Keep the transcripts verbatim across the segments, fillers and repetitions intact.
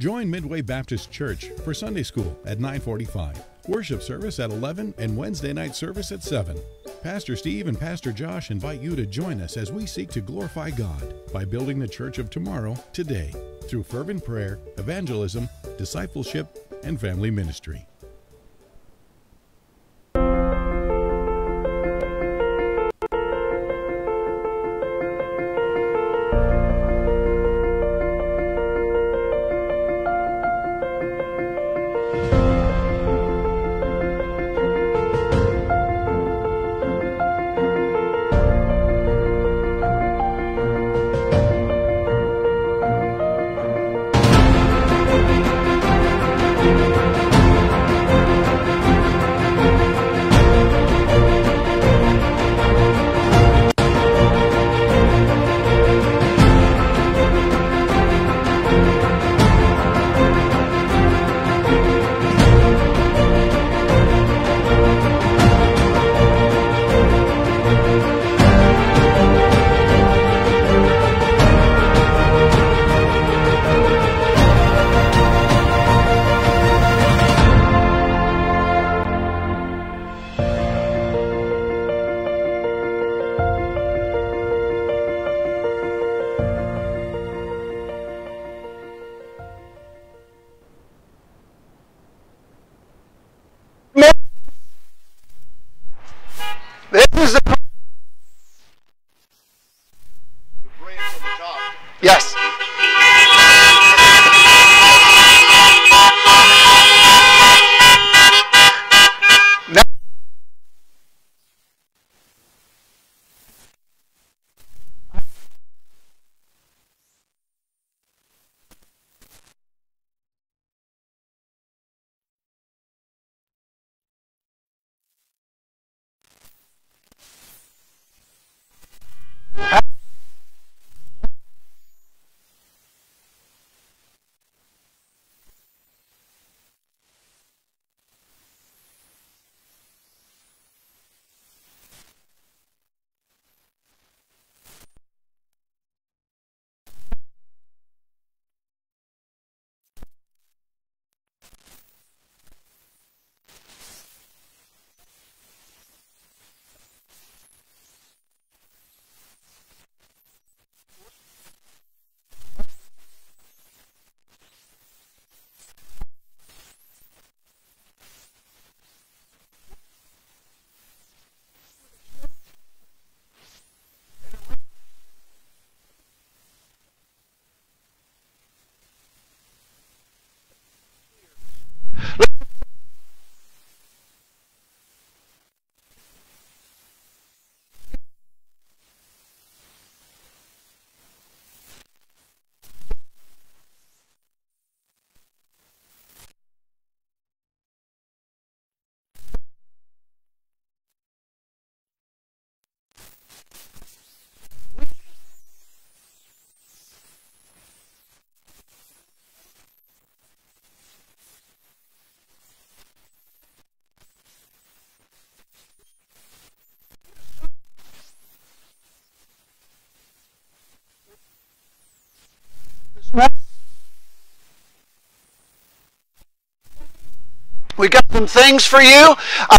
Join Midway Baptist Church for Sunday School at nine forty-five, worship service at eleven, and Wednesday night service at seven. Pastor Steve and Pastor Josh invite you to join us as we seek to glorify God by building the church of tomorrow today through fervent prayer, evangelism, discipleship, and family ministry. Yes. Now, we got some things for you. Uh,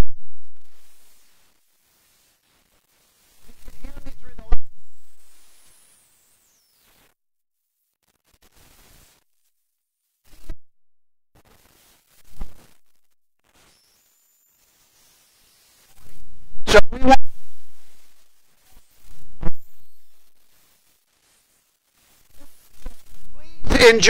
so we want please enjoy.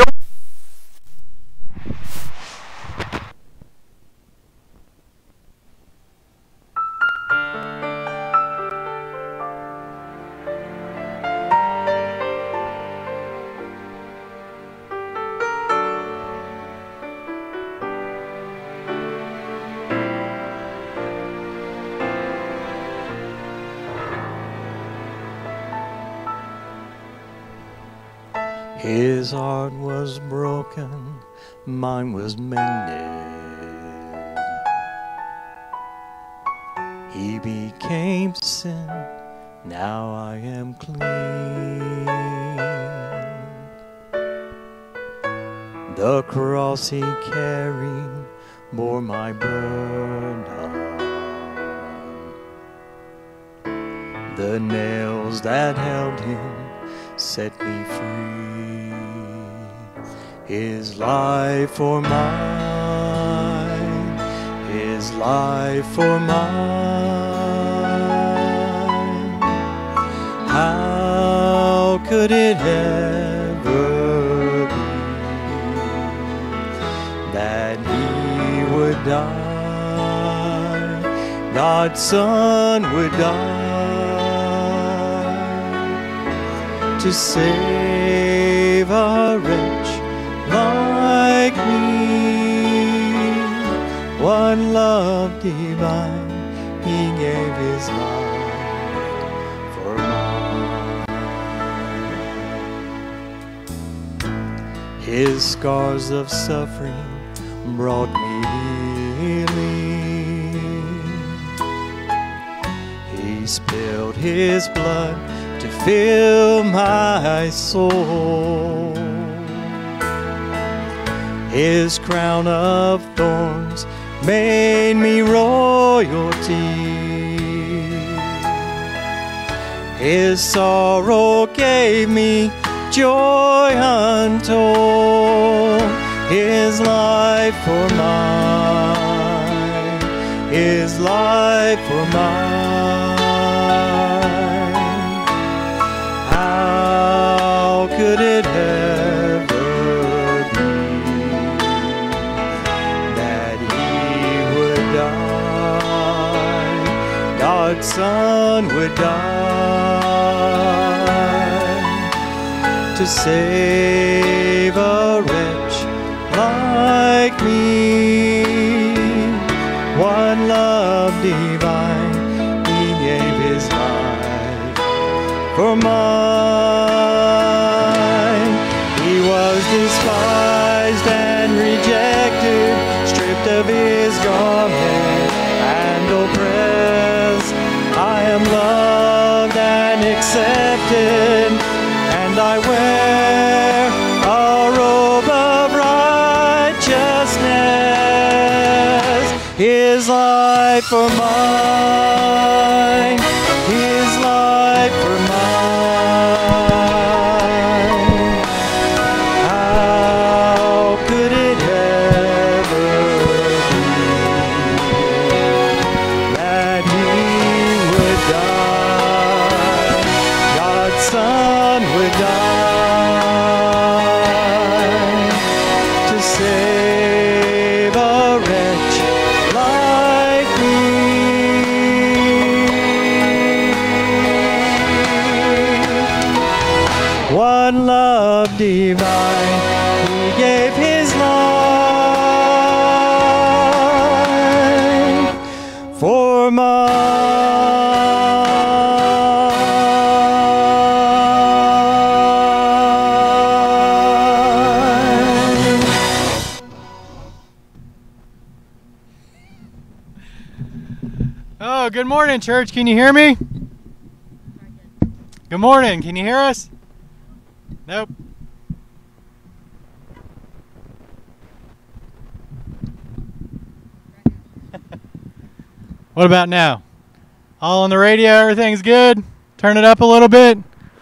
His heart was broken, mine was mended. He became sin, now I am clean. The cross he carried bore my burden. The nails that held him set me free. His life for mine, his life for mine. How could it ever be that he would die, God's Son would die, to save a wretch like me? What love divine, he gave his life for mine. His scars of suffering brought me healing. He spilled his blood to fill my soul. His crown of thorns made me royalty. His sorrow gave me joy untold. His life for mine, his life for mine. How could it ever be that he would die, God's Son would die, to save a wretch like me? What love divine, he gave his life for mine. He was despised and rejected, stripped of his garment and oppressed. I am loved and accepted, and I wear a robe of righteousness. His life for mine, his life for mine. How could it ever be that he would die, God's Son would die, to save a wretch like me? What love divine, he gave his life for mine. Oh, good morning, church. Can you hear me? Good morning. Can you hear us? Nope. What about now? All on the radio, everything's good? Turn it up a little bit.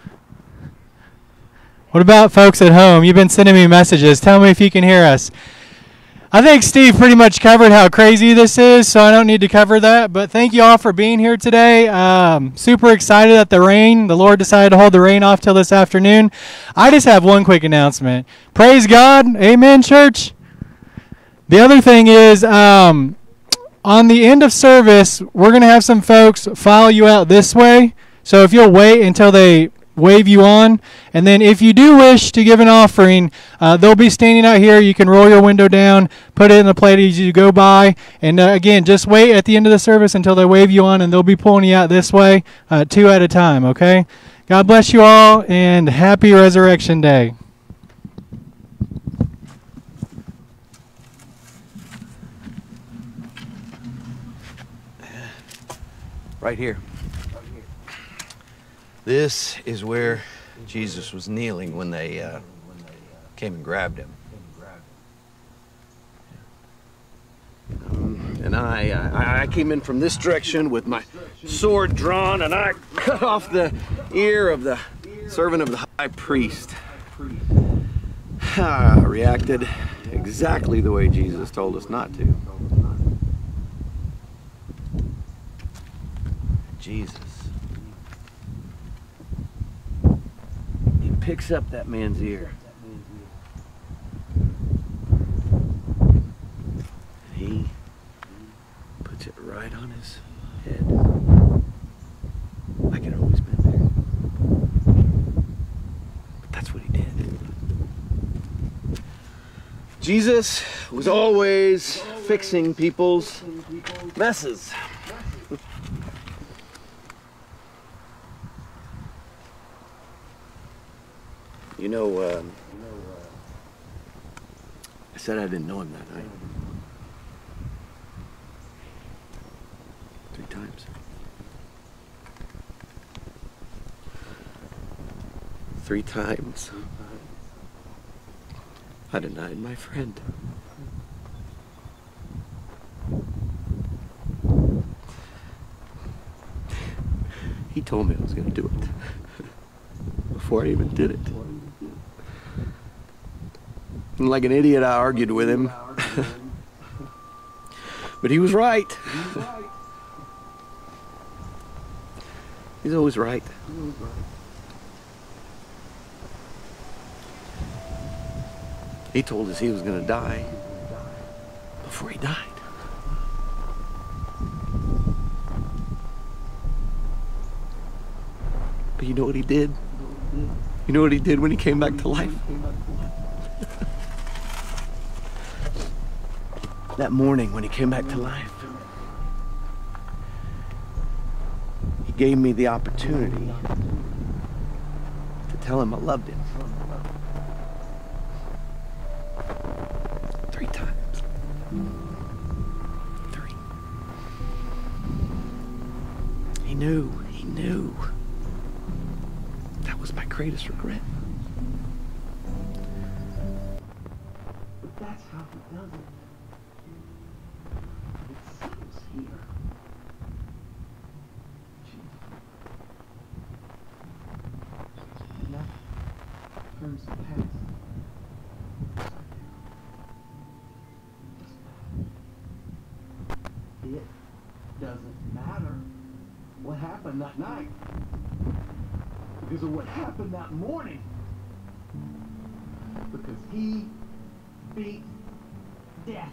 What about folks at home? You've been sending me messages. Tell me if you can hear us. I think Steve pretty much covered how crazy this is, so I don't need to cover that. But thank you all for being here today. Um, super excited that the rain, the Lord decided to hold the rain off till this afternoon. I just have one quick announcement. Praise God. Amen, church. The other thing is, um, on the end of service, we're going to have some folks file you out this way. So if you'll wait until they wave you on, and then if you do wish to give an offering, uh, they'll be standing out here. You can roll your window down, put it in the plate as you go by, and uh, again, just wait at the end of the service until they wave you on, and they'll be pulling you out this way, uh, two at a time. Okay, God bless you all, and happy Resurrection Day. Right here. This is where Jesus was kneeling when they uh, came and grabbed him. and I, uh, I I came in from this direction with my sword drawn, and I cut off the ear of the servant of the high priest. I reacted exactly the way Jesus told us not to. Jesus. He picks up that man's ear. And he puts it right on his head. Like it always been there. But that's what he did. Jesus was always fixing people's messes. You know, uh, I said I didn't know him that night. Three times. Three times. I denied my friend. He told me I was going to do it before I even did it. And like an idiot, I argued with him. But he was right. He's always right. He told us he was going to die before he died. But you know what he did? You know what he did when he came back to life? That morning when he came back to life, he gave me the opportunity to tell him I loved him. Three times. Three. He knew, he knew. That was my greatest regret. But that's how he does it. It settles here. And that turns the past. It doesn't matter what happened that night, because of what happened that morning. Because he beat death.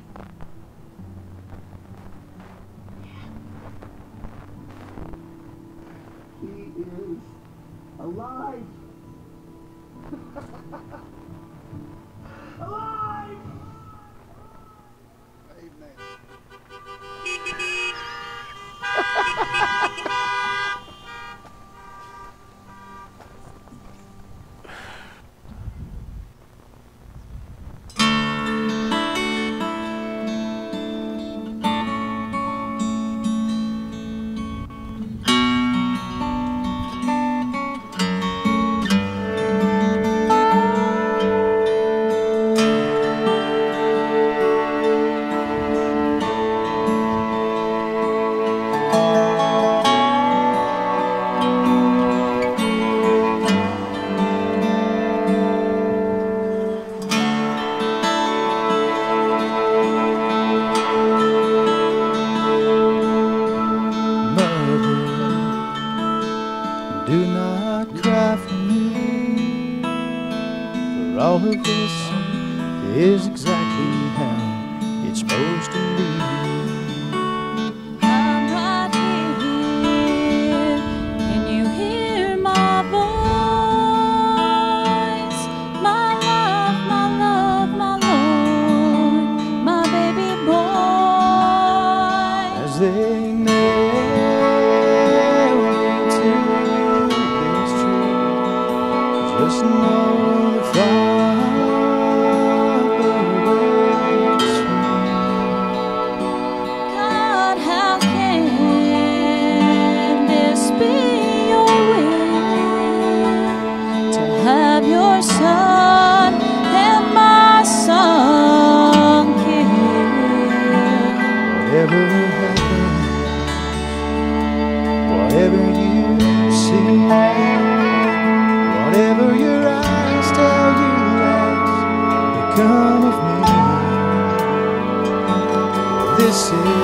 He is alive. Alive! Amen. Do not cry for me, for all of this is exactly how it's supposed to be. I'm right here. Can you hear my voice? My love, my love, my Lord, my baby boy. As they nail me to this tree, just know the Father waits for me.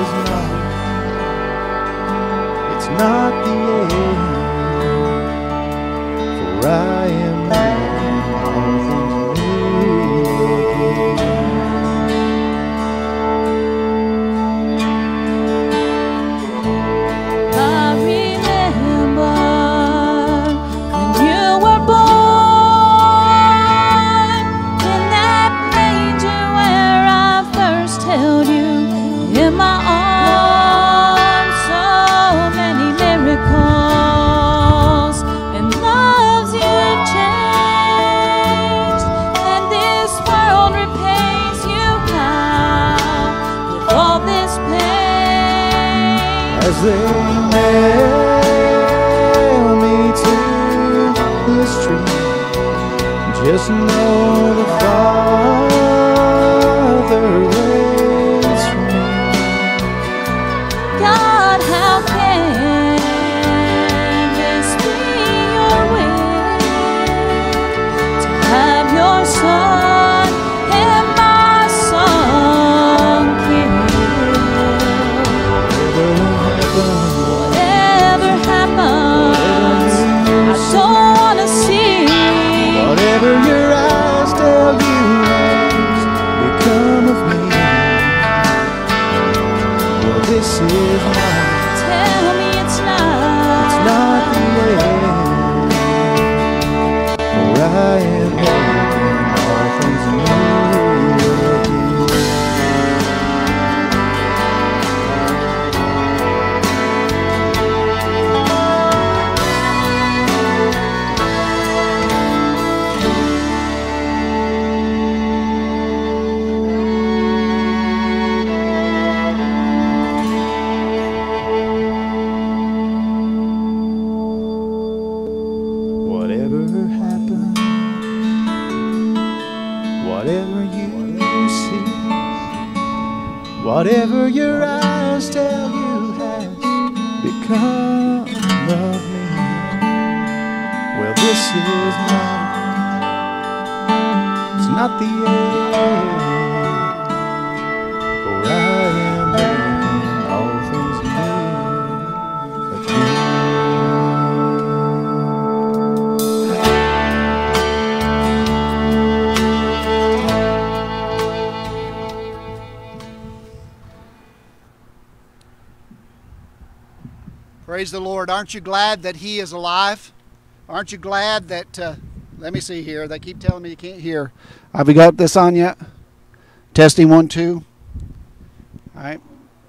is not, it's not the end, for I am making all things new again. I remember when you were born in that manger where I first held you in my arms. So many miracles and loves you've changed, and this world repays you now with all this pain. As they nail me to this tree, just know the Father waits for me. God, how can this be your will to have your son and my son killed? Whatever happens, I don't want to see. Whatever your eyes tell you has become of me. Well, this is not, Tell me it's not. it's not the end, for I am making all things new again. Whatever happens, whatever you see, whatever your eyes tell you has become of me. Well, this is not, it's not the end, for I am making all things new again. Praise the Lord. Aren't you glad that He is alive? Aren't you glad that, uh, let me see here. They keep telling me you can't hear. Have we got this on yet? Testing one, two. All right.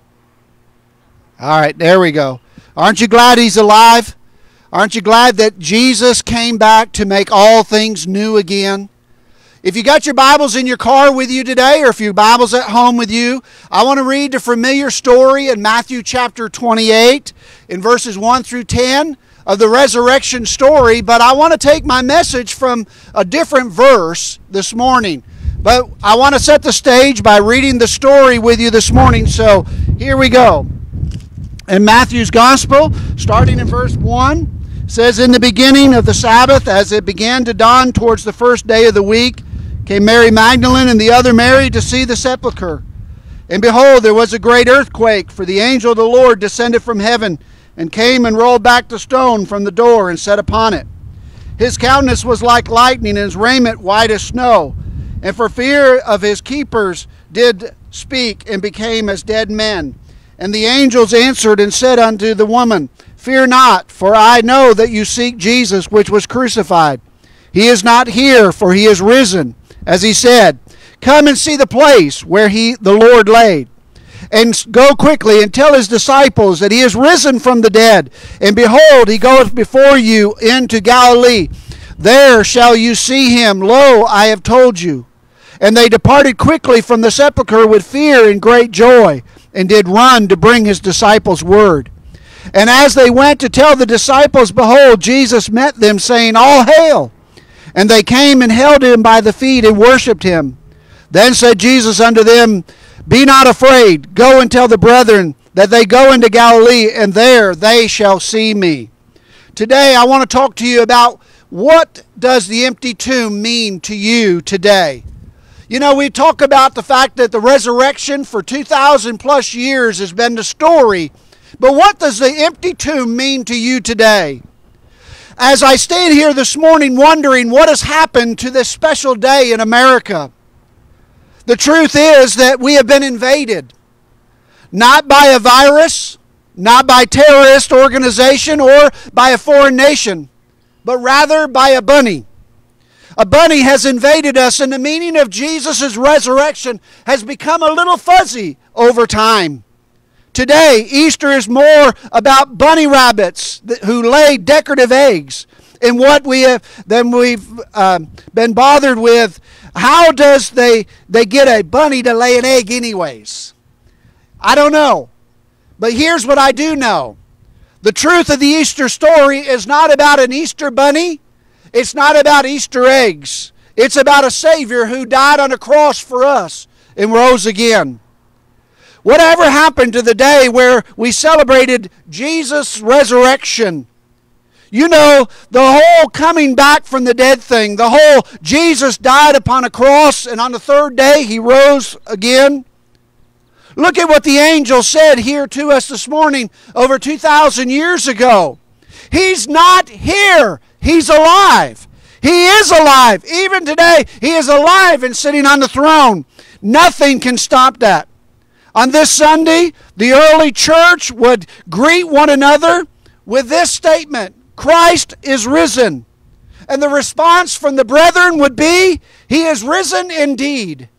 All right, there we go. Aren't you glad He's alive? Aren't you glad that Jesus came back to make all things new again? If you got your Bibles in your car with you today, or if your Bible's at home with you, I want to read the familiar story in Matthew chapter twenty-eight, in verses one through ten, of the resurrection story, but I want to take my message from a different verse this morning. But I want to set the stage by reading the story with you this morning, so here we go. In Matthew's Gospel, starting in verse one, says, "In the beginning of the Sabbath, as it began to dawn towards the first day of the week, came Mary Magdalene and the other Mary to see the sepulchre. And behold, there was a great earthquake, for the angel of the Lord descended from heaven, and came and rolled back the stone from the door, and sat upon it. His countenance was like lightning, and his raiment white as snow. And for fear of his keepers did speak, and became as dead men. And the angels answered and said unto the woman, Fear not, for I know that you seek Jesus, which was crucified. He is not here, for he is risen, as he said. Come and see the place where he the Lord laid. And go quickly and tell his disciples that he is risen from the dead. And behold, he goeth before you into Galilee. There shall you see him. Lo, I have told you. And they departed quickly from the sepulchre with fear and great joy, and did run to bring his disciples word. And as they went to tell the disciples, behold, Jesus met them, saying, All hail! And they came and held him by the feet and worshipped him. Then said Jesus unto them, Be not afraid. Go and tell the brethren that they go into Galilee, and there they shall see me." Today I want to talk to you about, what does the empty tomb mean to you today? You know, we talk about the fact that the resurrection for two thousand plus years has been the story, but what does the empty tomb mean to you today? As I stand here this morning wondering what has happened to this special day in America, the truth is that we have been invaded, not by a virus, not by a terrorist organization or by a foreign nation, but rather by a bunny. A bunny has invaded us, and the meaning of Jesus' resurrection has become a little fuzzy over time. Today, Easter is more about bunny rabbits who lay decorative eggs and what we have than we've uh, been bothered with. How does they they get a bunny to lay an egg anyways? I don't know. But here's what I do know. The truth of the Easter story is not about an Easter bunny. It's not about Easter eggs. It's about a Savior who died on a cross for us and rose again. Whatever happened to the day where we celebrated Jesus' resurrection? You know, the whole coming back from the dead thing, the whole Jesus died upon a cross and on the third day He rose again. Look at what the angel said here to us this morning over two thousand years ago. He's not here. He's alive. He is alive. Even today, He is alive and sitting on the throne. Nothing can stop that. On this Sunday, the early church would greet one another with this statement, Christ is risen. And the response from the brethren would be, He is risen indeed.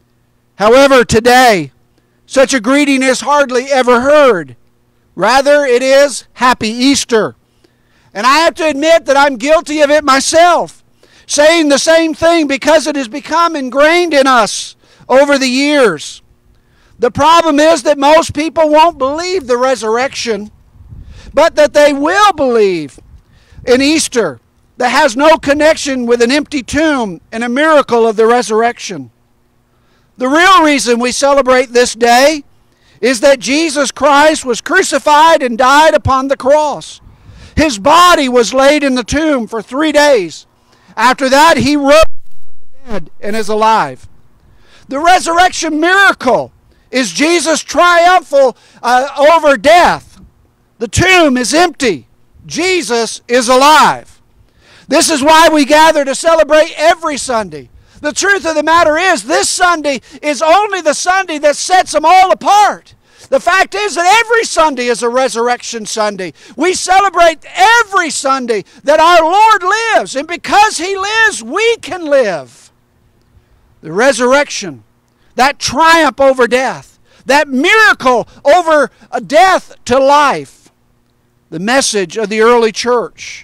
However, today, such a greeting is hardly ever heard. Rather, it is Happy Easter. And I have to admit that I'm guilty of it myself, saying the same thing because it has become ingrained in us over the years. The problem is that most people won't believe the resurrection, but that they will believe in Easter that has no connection with an empty tomb and a miracle of the resurrection. The real reason we celebrate this day is that Jesus Christ was crucified and died upon the cross. His body was laid in the tomb for three days. After that, He rose from the dead and is alive. The resurrection miracle is Jesus' triumphal uh, over death. The tomb is empty. Jesus is alive. This is why we gather to celebrate every Sunday. The truth of the matter is, this Sunday is only the Sunday that sets them all apart. The fact is that every Sunday is a resurrection Sunday. We celebrate every Sunday that our Lord lives, and because He lives, we can live. The resurrection, that triumph over death, that miracle over death to life. The message of the early church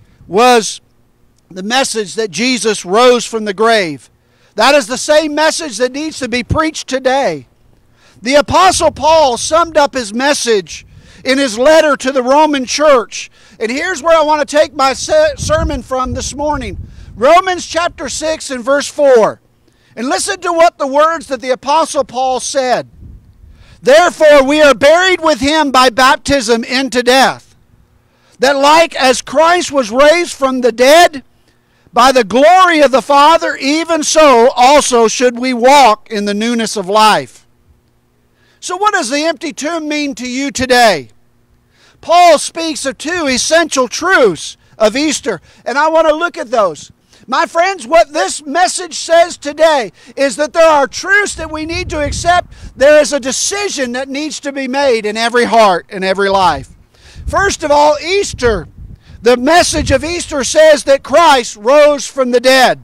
was the message that Jesus rose from the grave. That is the same message that needs to be preached today. The Apostle Paul summed up his message in his letter to the Roman church. And here's where I want to take my sermon from this morning. Romans chapter six and verse four. And listen to what the words that the Apostle Paul said. Therefore we are buried with Him by baptism into death, that like as Christ was raised from the dead by the glory of the Father, even so also should we walk in the newness of life. So what does the empty tomb mean to you today? Paul speaks of two essential truths of Easter, and I want to look at those. My friends, what this message says today is that there are truths that we need to accept. There is a decision that needs to be made in every heart and every life. First of all, Easter. The message of Easter says that Christ rose from the dead.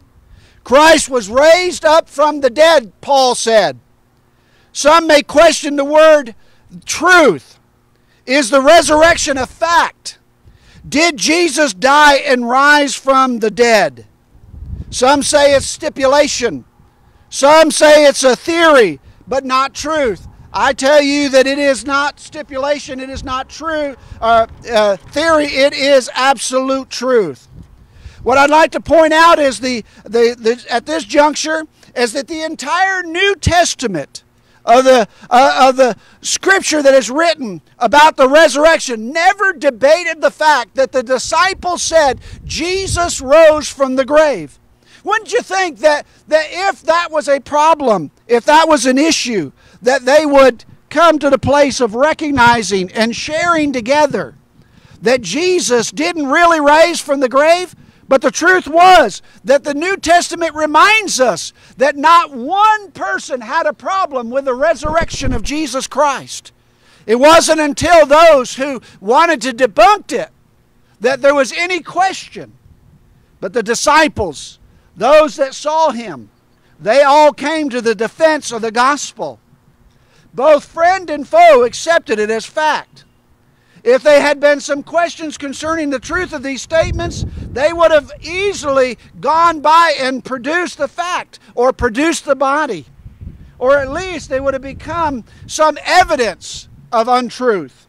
Christ was raised up from the dead, Paul said. Some may question the word truth. Is the resurrection a fact? Did Jesus die and rise from the dead? Some say it's stipulation. Some say it's a theory, but not truth. I tell you that it is not stipulation, it is not true uh, uh, theory, it is absolute truth. What I'd like to point out is the, the, the at this juncture is that the entire New Testament of the uh, of the Scripture that is written about the resurrection never debated the fact that the disciples said Jesus rose from the grave. Wouldn't you think that, that if that was a problem, if that was an issue, that they would come to the place of recognizing and sharing together that Jesus didn't really rise from the grave? But the truth was that the New Testament reminds us that not one person had a problem with the resurrection of Jesus Christ. It wasn't until those who wanted to debunk it that there was any question. But the disciples, those that saw him, they all came to the defense of the gospel. Both friend and foe accepted it as fact. If they had been some questions concerning the truth of these statements, they would have easily gone by and produced the fact or produced the body. Or at least they would have become some evidence of untruth.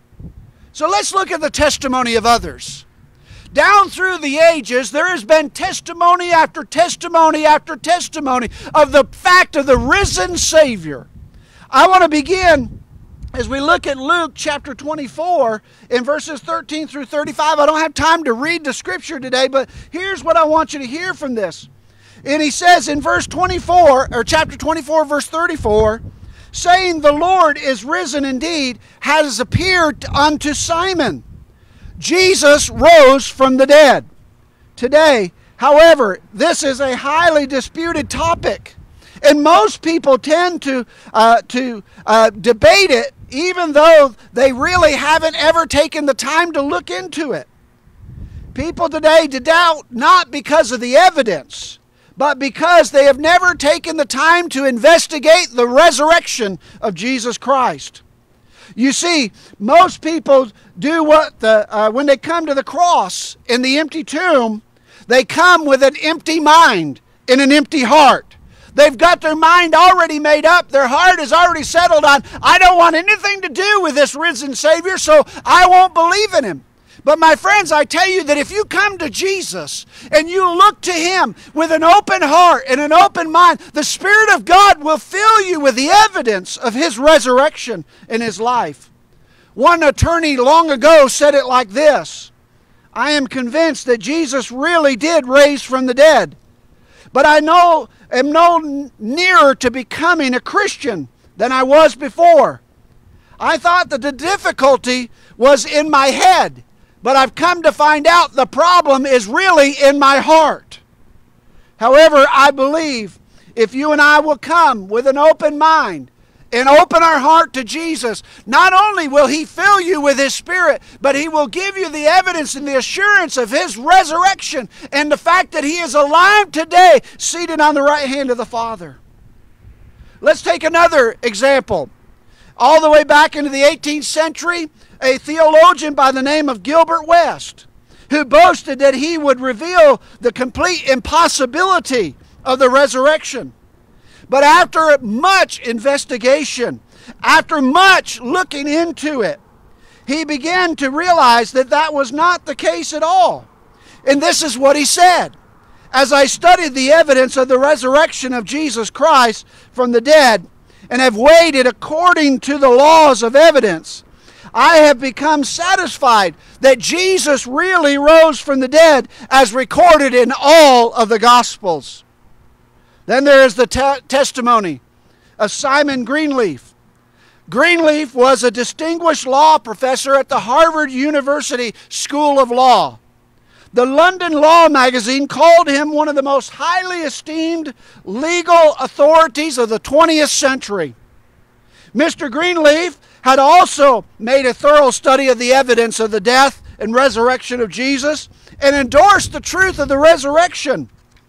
So let's look at the testimony of others. Down through the ages, there has been testimony after testimony after testimony of the fact of the risen Savior. I want to begin as we look at Luke chapter twenty-four in verses thirteen through thirty-five. I don't have time to read the scripture today, but here's what I want you to hear from this. And he says in verse twenty-four, or chapter twenty-four, verse thirty-four, saying, "The Lord is risen indeed, has appeared unto Simon." Jesus rose from the dead. Today, however, this is a highly disputed topic. And most people tend to, uh, to uh, debate it, even though they really haven't ever taken the time to look into it. People today doubt not because of the evidence, but because they have never taken the time to investigate the resurrection of Jesus Christ. You see, most people do what the uh, when they come to the cross in the empty tomb, they come with an empty mind and an empty heart. They've got their mind already made up. Their heart is already settled on, I don't want anything to do with this risen Savior, so I won't believe in him. But my friends, I tell you that if you come to Jesus and you look to him with an open heart and an open mind, the Spirit of God will fill you with the evidence of his resurrection in his life. One attorney long ago said it like this: I am convinced that Jesus really did raise from the dead, but I know am no nearer to becoming a Christian than I was before. I thought that the difficulty was in my head, but I've come to find out the problem is really in my heart. However, I believe if you and I will come with an open mind and open our heart to Jesus, not only will he fill you with his Spirit, but he will give you the evidence and the assurance of his resurrection and the fact that he is alive today, seated on the right hand of the Father. Let's take another example. All the way back into the eighteenth century, a theologian by the name of Gilbert West, who boasted that he would reveal the complete impossibility of the resurrection. But after much investigation, after much looking into it, he began to realize that that was not the case at all. And this is what he said: as I studied the evidence of the resurrection of Jesus Christ from the dead and have weighed it according to the laws of evidence, I have become satisfied that Jesus really rose from the dead as recorded in all of the Gospels. Then there is the te- testimony of Simon Greenleaf. Greenleaf was a distinguished law professor at the Harvard University School of Law. The London Law magazine called him one of the most highly esteemed legal authorities of the twentieth century. Mister Greenleaf had also made a thorough study of the evidence of the death and resurrection of Jesus and endorsed the truth of the resurrection,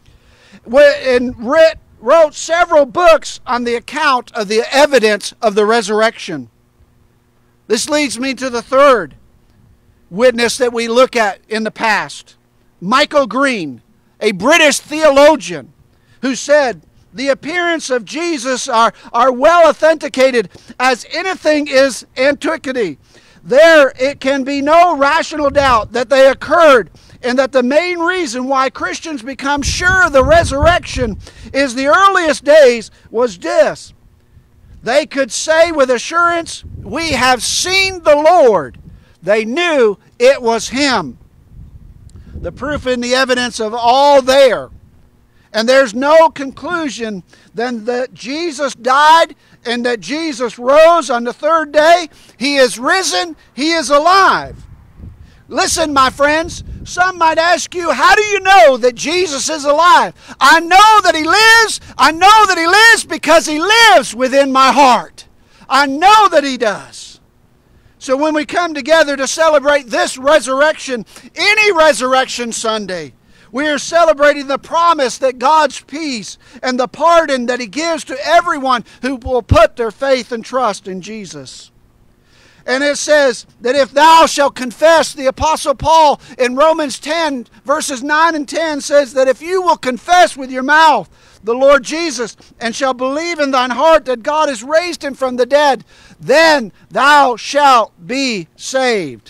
and wrote several books on the account of the evidence of the resurrection. This leads me to the third witness that we look at in the past. Michael Green, a British theologian, who said, the appearance of Jesus are, are well authenticated as anything is antiquity. There it can be no rational doubt that they occurred, and that the main reason why Christians become sure of the resurrection is the earliest days was this: they could say with assurance, we have seen the Lord. They knew it was him. The proof and the evidence of all there. And there's no conclusion than that Jesus died and that Jesus rose on the third day. He is risen. He is alive. Listen, my friends, some might ask you, how do you know that Jesus is alive? I know that He lives. I know that He lives because He lives within my heart. I know that He does. So when we come together to celebrate this resurrection, any resurrection Sunday, we are celebrating the promise that God's peace and the pardon that He gives to everyone who will put their faith and trust in Jesus. And it says that if thou shalt confess, the Apostle Paul in Romans ten, verses nine and ten says that if you will confess with your mouth the Lord Jesus and shall believe in thine heart that God has raised Him from the dead, then thou shalt be saved.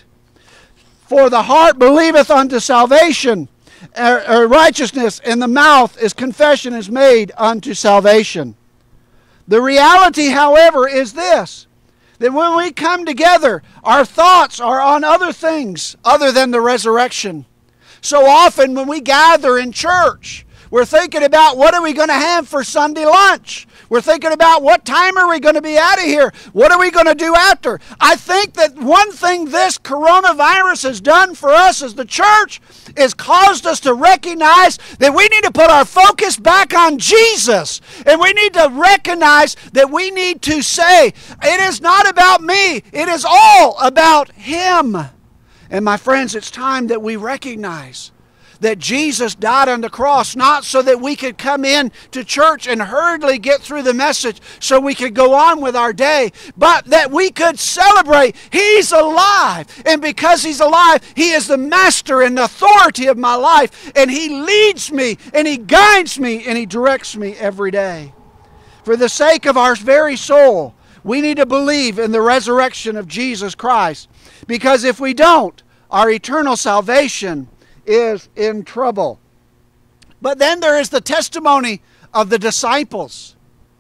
For the heart believeth unto salvation, or righteousness, and the mouth is confession is made unto salvation. The reality, however, is this, that when we come together, our thoughts are on other things other than the resurrection. So often when we gather in church, we're thinking about what are we going to have for Sunday lunch. We're thinking about what time are we going to be out of here? What are we going to do after? I think that one thing this coronavirus has done for us as the church is caused us to recognize that we need to put our focus back on Jesus. And we need to recognize that we need to say, it is not about me. It is all about Him. And my friends, it's time that we recognize that Jesus died on the cross, not so that we could come in to church and hurriedly get through the message so we could go on with our day, but that we could celebrate He's alive. And because He's alive, He is the master and authority of my life, and He leads me, and He guides me, and He directs me every day. For the sake of our very soul, we need to believe in the resurrection of Jesus Christ, because if we don't, our eternal salvation is in trouble. But then there is the testimony of the disciples.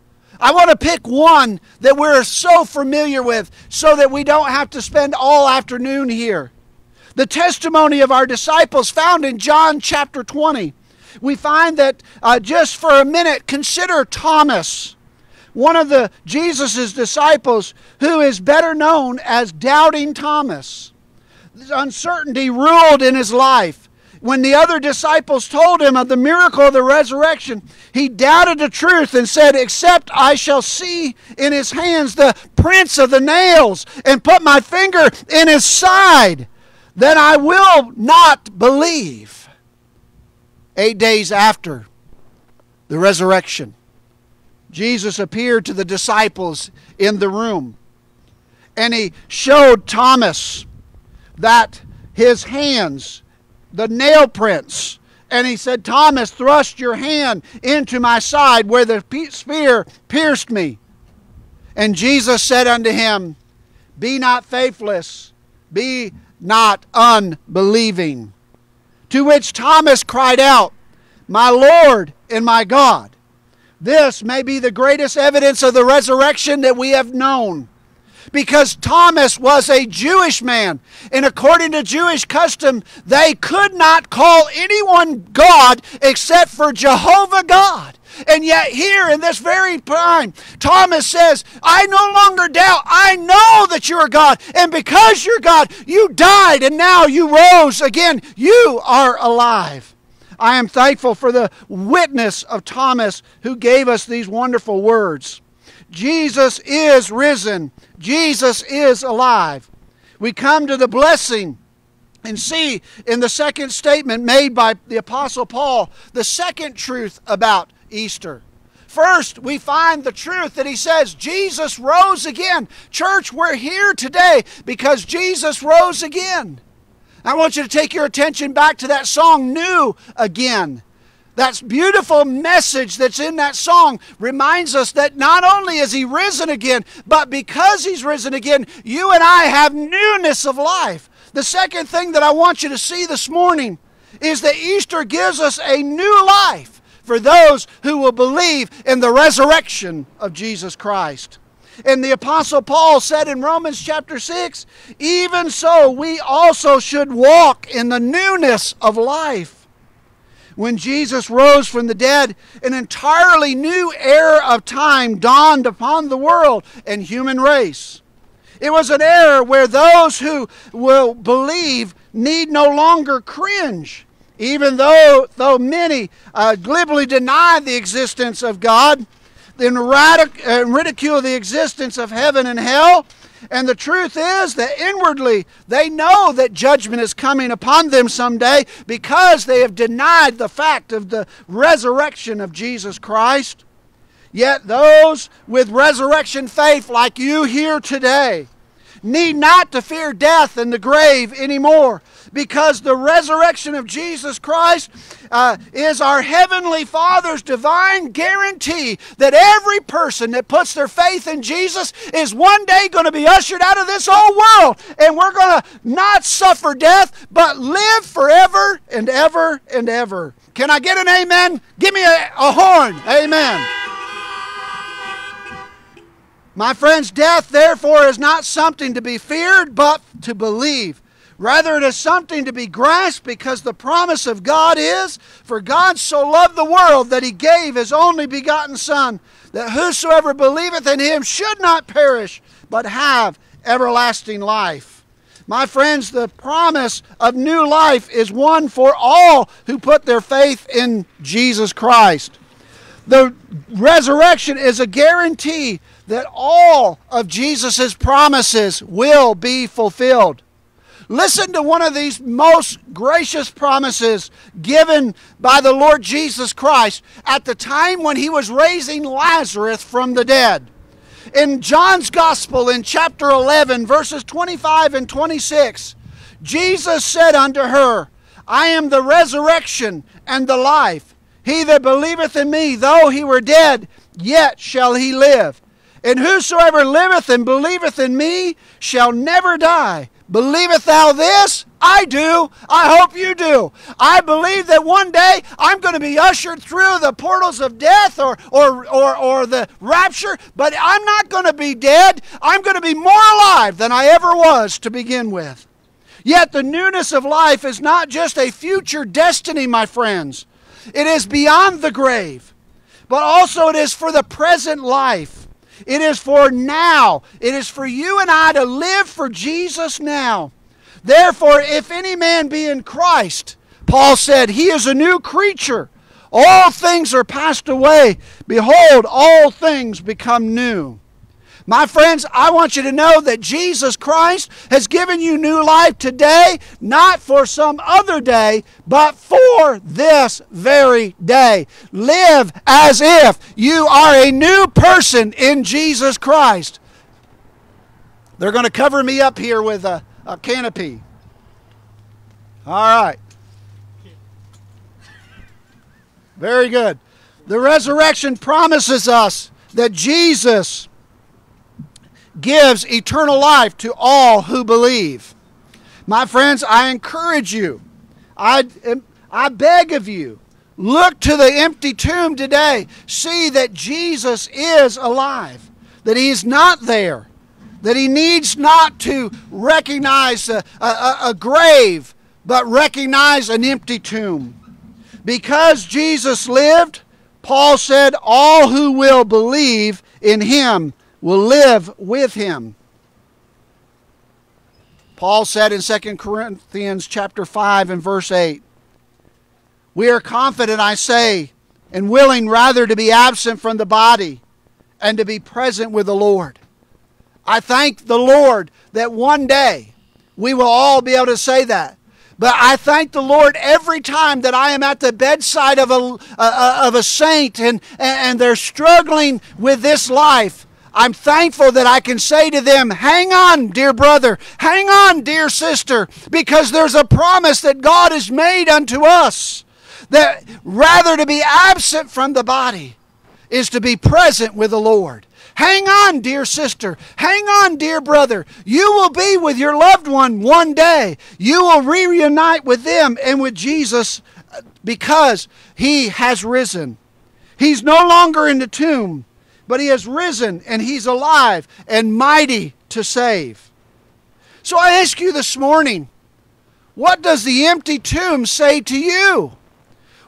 I want to pick one that we're so familiar with so that we don't have to spend all afternoon here. The testimony of our disciples found in John chapter twenty. We find that uh, just for a minute, consider Thomas, one of the Jesus' disciples who is better known as Doubting Thomas. Uncertainty ruled in his life. When the other disciples told him of the miracle of the resurrection, he doubted the truth and said, except I shall see in His hands the prints of the nails and put my finger in His side, then I will not believe. Eight days after the resurrection, Jesus appeared to the disciples in the room, and He showed Thomas that his hands, the nail prints, and He said, Thomas, thrust your hand into my side where the spear pierced me. And Jesus said unto him, be not faithless, be not unbelieving. To which Thomas cried out, my Lord and my God. This may be the greatest evidence of the resurrection that we have known. Because Thomas was a Jewish man, and according to Jewish custom, they could not call anyone God except for Jehovah God. And yet here in this very time, Thomas says, I no longer doubt. I know that you are God. And because you're God, you died and now you rose again. You are alive. I am thankful for the witness of Thomas who gave us these wonderful words. Jesus is risen. Jesus is alive. We come to the blessing and see in the second statement made by the Apostle Paul the second truth about Easter. First, we find the truth that he says Jesus rose again. Church, we're here today because Jesus rose again. I want you to take your attention back to that song, New Again. That beautiful message that's in that song reminds us that not only is He risen again, but because He's risen again, you and I have newness of life. The second thing that I want you to see this morning is that Easter gives us a new life for those who will believe in the resurrection of Jesus Christ. And the Apostle Paul said in Romans chapter six, even so we also should walk in the newness of life. When Jesus rose from the dead, an entirely new era of time dawned upon the world and human race. It was an era where those who will believe need no longer cringe, even though, though many uh, glibly deny the existence of God, then radic- uh, ridicule the existence of heaven and hell. And the truth is that inwardly they know that judgment is coming upon them someday because they have denied the fact of the resurrection of Jesus Christ. Yet those with resurrection faith like you here today need not to fear death and the grave anymore, because the resurrection of Jesus Christ uh, is our Heavenly Father's divine guarantee that every person that puts their faith in Jesus is one day going to be ushered out of this old world, and we're going to not suffer death but live forever and ever and ever. Can I get an amen? Give me a, a horn. Amen. My friends, death, therefore, is not something to be feared, but to believe. Rather, it is something to be grasped, because the promise of God is, "For God so loved the world that He gave His only begotten Son, that whosoever believeth in Him should not perish, but have everlasting life." My friends, the promise of new life is one for all who put their faith in Jesus Christ. The resurrection is a guarantee that all of Jesus' promises will be fulfilled. Listen to one of these most gracious promises given by the Lord Jesus Christ at the time when He was raising Lazarus from the dead. In John's Gospel, in chapter eleven, verses twenty-five and twenty-six, Jesus said unto her, "I am the resurrection and the life. He that believeth in me, though he were dead, yet shall he live. And whosoever liveth and believeth in me shall never die. Believeth thou this? I do. I hope you do. I believe that one day I'm going to be ushered through the portals of death or, or, or, or the rapture, but I'm not going to be dead. I'm going to be more alive than I ever was to begin with. Yet the newness of life is not just a future destiny, my friends. It is beyond the grave, but also it is for the present life. It is for now. It is for you and I to live for Jesus now. Therefore, if any man be in Christ, Paul said, he is a new creature. All things are passed away. Behold, all things become new. My friends, I want you to know that Jesus Christ has given you new life today, not for some other day, but for this very day. Live as if you are a new person in Jesus Christ. They're going to cover me up here with a, a canopy. All right. Very good. The resurrection promises us that Jesus gives eternal life to all who believe. My friends, I encourage you, I, I beg of you, look to the empty tomb today. See that Jesus is alive, that He is not there, that He needs not to recognize a, a, a grave, but recognize an empty tomb. Because Jesus lived, Paul said, all who will believe in Him will live with Him. Paul said in Second Corinthians chapter five and verse eight, we are confident, I say, and willing rather to be absent from the body and to be present with the Lord. I thank the Lord that one day we will all be able to say that. But I thank the Lord every time that I am at the bedside of a, uh, of a saint and, and they're struggling with this life. I'm thankful that I can say to them, hang on, dear brother, hang on, dear sister, because there's a promise that God has made unto us, that rather to be absent from the body is to be present with the Lord. Hang on, dear sister. Hang on, dear brother. You will be with your loved one one day. You will reunite with them and with Jesus because He has risen. He's no longer in the tomb, but He has risen and He's alive and mighty to save. So I ask you this morning, what does the empty tomb say to you?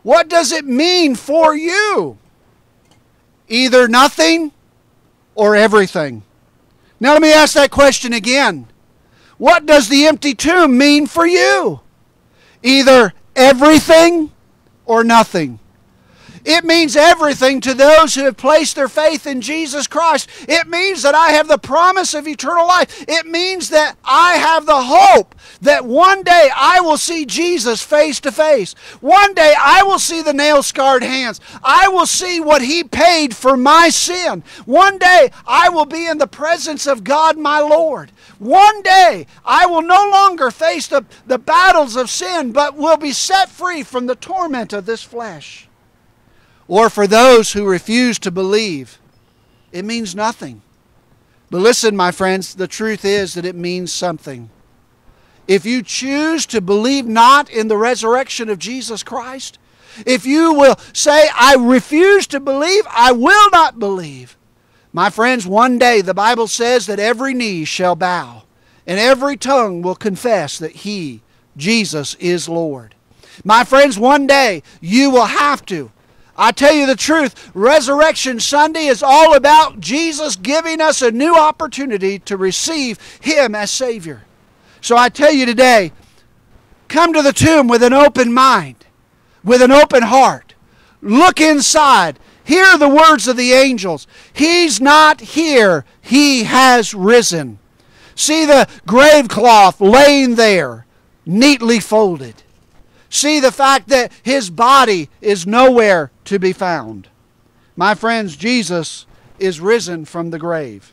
What does it mean for you? Either nothing or everything. Now let me ask that question again. What does the empty tomb mean for you? Either everything or nothing. It means everything to those who have placed their faith in Jesus Christ. It means that I have the promise of eternal life. It means that I have the hope that one day I will see Jesus face to face. One day I will see the nail-scarred hands. I will see what He paid for my sin. One day I will be in the presence of God my Lord. One day I will no longer face the, the battles of sin, but will be set free from the torment of this flesh. Or for those who refuse to believe, it means nothing. But listen, my friends, the truth is that it means something. If you choose to believe not in the resurrection of Jesus Christ, if you will say, I refuse to believe, I will not believe, my friends, one day the Bible says that every knee shall bow and every tongue will confess that He, Jesus, is Lord. My friends, one day you will have to. I tell you the truth, Resurrection Sunday is all about Jesus giving us a new opportunity to receive Him as Savior. So I tell you today, come to the tomb with an open mind, with an open heart. Look inside. Hear the words of the angels. He's not here. He has risen. See the grave cloth laying there, neatly folded. See the fact that His body is nowhere to be found. My friends, Jesus is risen from the grave.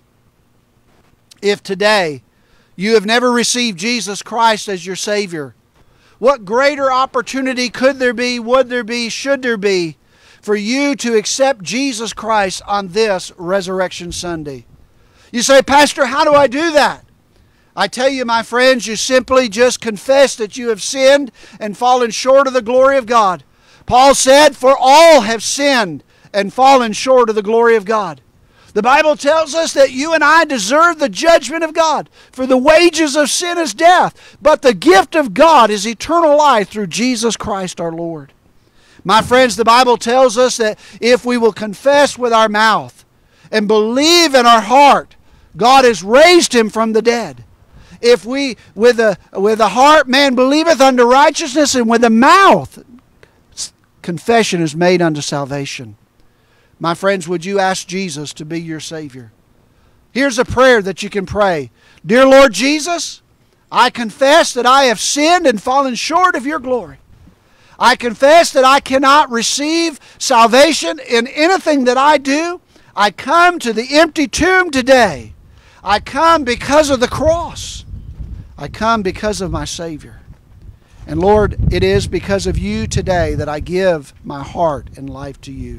If today you have never received Jesus Christ as your Savior, what greater opportunity could there be, would there be, should there be for you to accept Jesus Christ on this Resurrection Sunday? You say, Pastor, how do I do that? I tell you, my friends, you simply just confess that you have sinned and fallen short of the glory of God. Paul said, for all have sinned and fallen short of the glory of God. The Bible tells us that you and I deserve the judgment of God. For the wages of sin is death, but the gift of God is eternal life through Jesus Christ our Lord. My friends, the Bible tells us that if we will confess with our mouth and believe in our heart, God has raised Him from the dead. If we, with the, with the heart, man believeth unto righteousness, and with the mouth, confession is made unto salvation. My friends, would you ask Jesus to be your Savior? Here's a prayer that you can pray. Dear Lord Jesus, I confess that I have sinned and fallen short of your glory. I confess that I cannot receive salvation in anything that I do. I come to the empty tomb today. I come because of the cross. I come because of my Savior. And Lord, it is because of you today that I give my heart and life to you.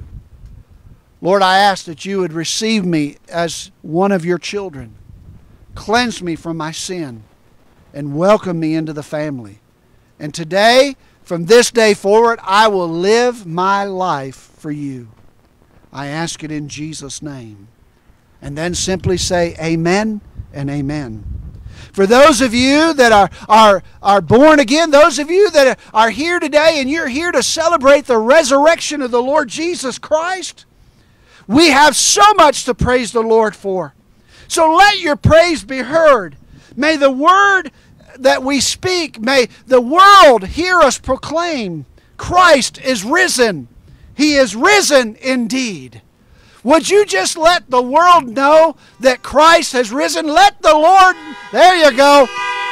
Lord, I ask that you would receive me as one of your children. Cleanse me from my sin and welcome me into the family. And today, from this day forward, I will live my life for you. I ask it in Jesus' name. And then simply say amen and amen. For those of you that are, are, are born again, those of you that are here today and you're here to celebrate the resurrection of the Lord Jesus Christ, we have so much to praise the Lord for. So let your praise be heard. May the word that we speak, may the world hear us proclaim, Christ is risen. He is risen indeed. Would you just let the world know that Christ has risen? Let the Lord, there you go.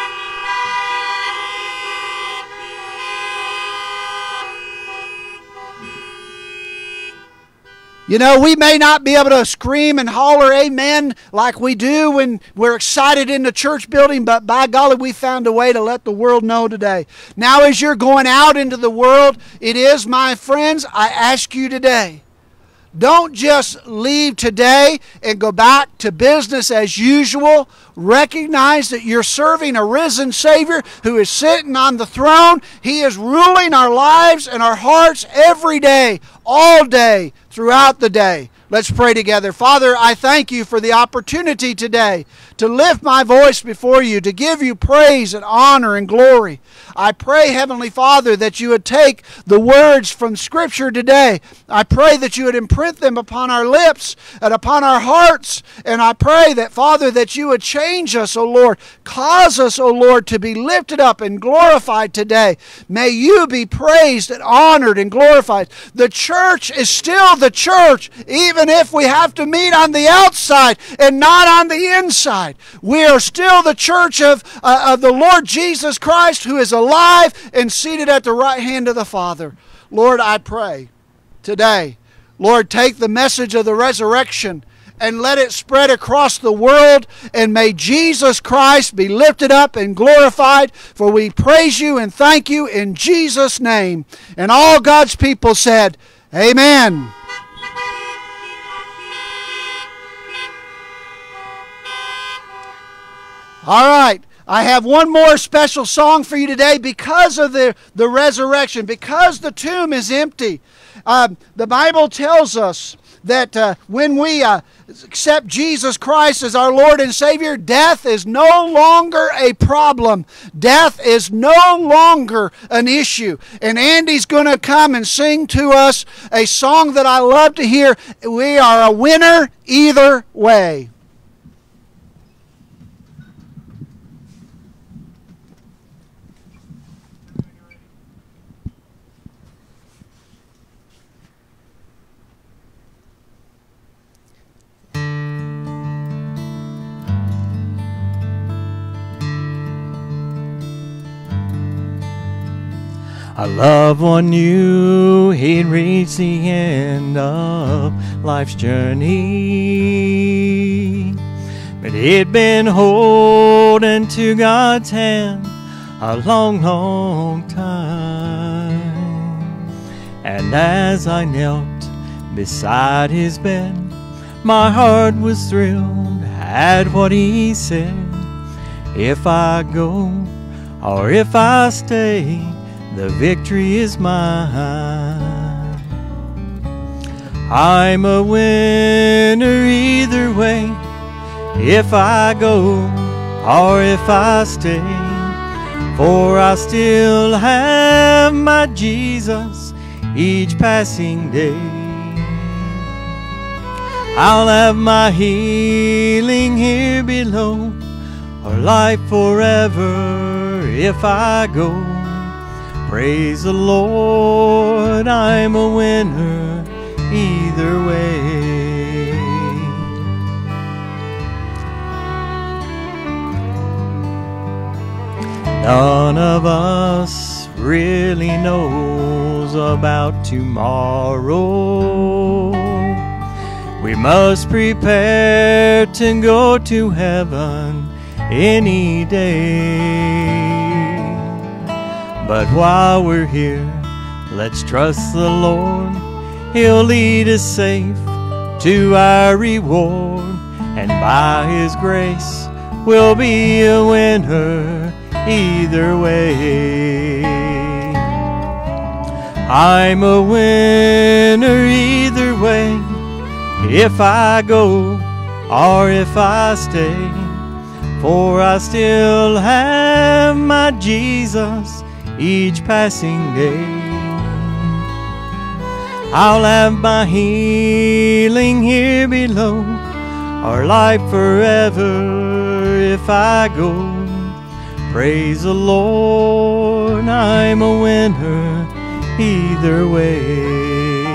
You know, we may not be able to scream and holler amen like we do when we're excited in the church building, but by golly, we found a way to let the world know today. Now, as you're going out into the world, it is, my friends, I ask you today, don't just leave today and go back to business as usual. Recognize that you're serving a risen Savior who is sitting on the throne. He is ruling our lives and our hearts every day, all day, throughout the day. Let's pray together. Father, I thank you for the opportunity today to lift my voice before you, to give you praise and honor and glory. I pray, Heavenly Father, that you would take the words from Scripture today. I pray that you would imprint them upon our lips and upon our hearts. And I pray that, Father, that you would change us, O Lord. Cause us, O Lord, to be lifted up and glorified today. May you be praised and honored and glorified. The church is still the church, even if we have to meet on the outside and not on the inside. We are still the church of, uh, of the Lord Jesus Christ, who is alive and seated at the right hand of the Father. Lord, I pray today, Lord, take the message of the resurrection and let it spread across the world, and may Jesus Christ be lifted up and glorified, for we praise you and thank you in Jesus' name. And all God's people said, amen. All right, I have one more special song for you today because of the, the resurrection, because the tomb is empty. Uh, the Bible tells us that uh, when we uh, accept Jesus Christ as our Lord and Savior, death is no longer a problem. Death is no longer an issue. And Andy's going to come and sing to us a song that I love to hear. We are a winner either way. I love one knew he'd reached the end of life's journey, but he'd been holding to God's hand a long, long time. And as I knelt beside his bed, my heart was thrilled at what he said. If I go or if I stay, the victory is mine. I'm a winner either way, if I go or if I stay, for I still have my Jesus each passing day. I'll have my healing here below, or life forever if I go. Praise the Lord, I'm a winner either way. None of us really knows about tomorrow. We must prepare to go to heaven any day. But while we're here, let's trust the Lord. He'll lead us safe to our reward, and by His grace we'll be a winner either way. I'm a winner either way, if I go or if I stay, for I still have my Jesus each passing day. I'll have my healing here below, or life forever if I go. Praise the Lord, I'm a winner either way.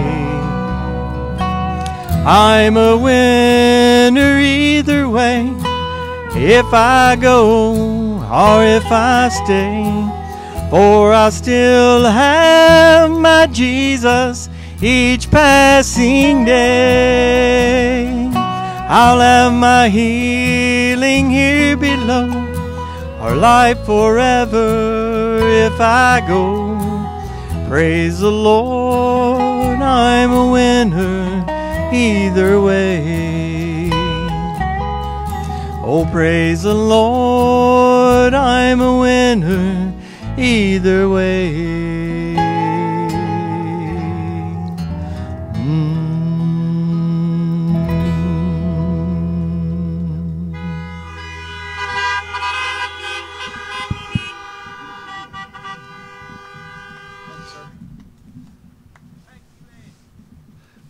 I'm a winner either way, if I go or if I stay, for I still have my Jesus each passing day. I'll have my healing here below, or life forever if I go. Praise the Lord, I'm a winner either way. Oh, praise the Lord, I'm a winner either way. Mm.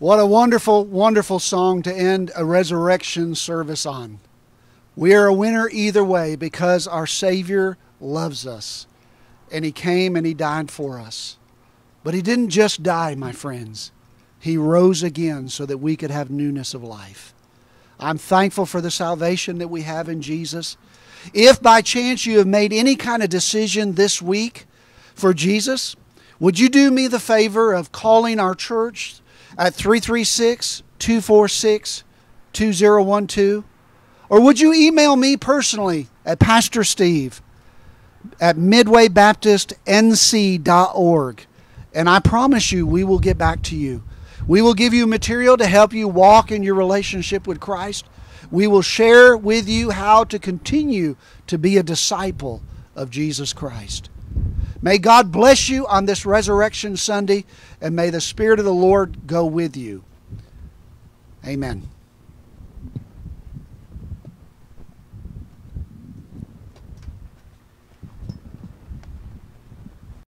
What a wonderful, wonderful song to end a resurrection service on. We are a winner either way because our Savior loves us. And He came and He died for us. But He didn't just die, my friends. He rose again so that we could have newness of life. I'm thankful for the salvation that we have in Jesus. If by chance you have made any kind of decision this week for Jesus, would you do me the favor of calling our church at three three six, two four six, two zero one two? Or would you email me personally at Pastor Steve at midway baptist n c dot org? And I promise you, we will get back to you. We will give you material to help you walk in your relationship with Christ. We will share with you how to continue to be a disciple of Jesus Christ. May God bless you on this Resurrection Sunday, and may the Spirit of the Lord go with you. Amen.